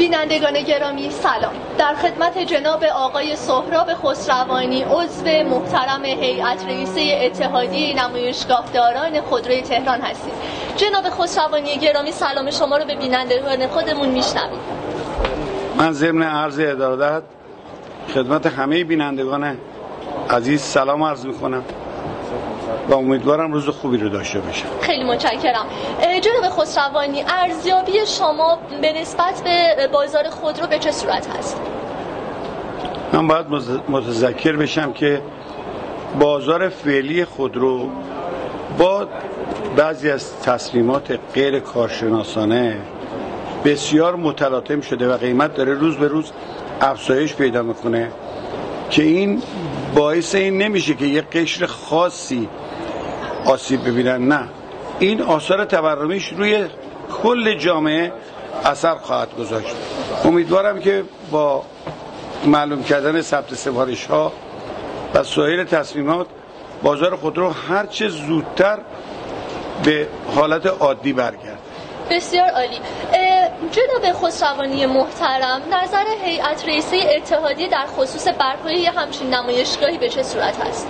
بینندگان گرامی سلام. در خدمت جناب آقای سهراب خسروانی عضو محترم هیئت رئیسه اتحادیه نمایشگاهداران خودروی تهران هستیم. جناب خسروانی گرامی سلام شما رو به بینندگان خودمون میشنویم. من ضمن عرض ارادت خدمت همه بینندگان عزیز سلام عرض میکنم و امیدوارم روز خوبی رو داشته باشم. خیلی متشکرم. جناب خسروانی ارزیابی شما به نسبت به بازار خودرو به چه صورت هست؟ من باید متذکر بشم که بازار فعلی خودرو با بعضی از تصمیمات غیر کارشناسانه بسیار متلاطم شده و قیمت داره روز به روز افزایش پیدا میکنه که این باعث این نمیشه که یک قشر خاصی آسیب ببینن، نه، این آثار تورمیش روی کل جامعه اثر خواهد گذاشت. امیدوارم که با معلوم کردن ثبت سفارش ها و سایر تصمیمات بازار خودرو هرچه زودتر به حالت عادی برگرده. بسیار عالی. جناب خسروانی محترم نظر هیئت رئیسه اتحادیه در خصوص برپایی همچین نمایشگاهی به چه صورت هست؟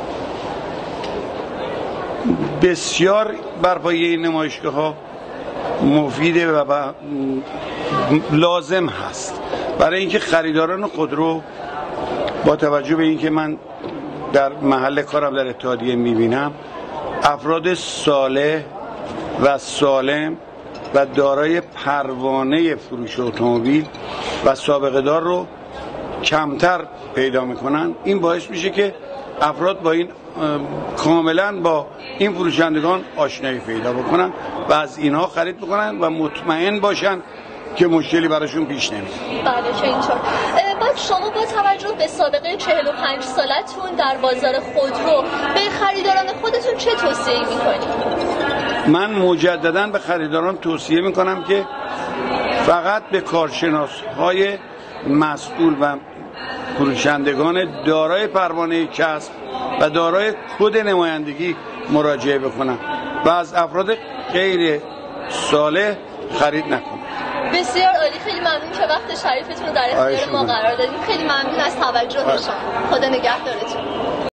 بسیار برپایی این نمایشگاه ها مفیده و لازم هست برای اینکه خریداران خودرو با توجه به اینکه من در محل کارم در اتحادیه میبینم افراد صالح و سالم و دارای پروانه فروش اتومبیل و سابقه دار رو کمتر پیدا میکنن، این باعث میشه که افراد با این کاملا با این فروشندگان آشنایی پیدا بکنن و از اینها خرید بکنن و مطمئن باشن که مشکلی براشون پیش نمیاد. بله که اینطور. بعد شما با توجه به سابقه 45 سالتون در بازار خودرو به خریداران خودتون چه توصیه میکنید؟ من مجددا به خریداران توصیه میکنم که فقط به کارشناس‌های مسئول و فروشندگان دارای پروانه کسب و دارای کد نمایندگی مراجعه بکنن و از افراد غیر صالح خرید نکنن. بسیار عالی. خیلی ممنون که وقت شریفتون رو در اختیار ما قرار دادید. خیلی ممنون از توجه شما. خدا نگهدارتون.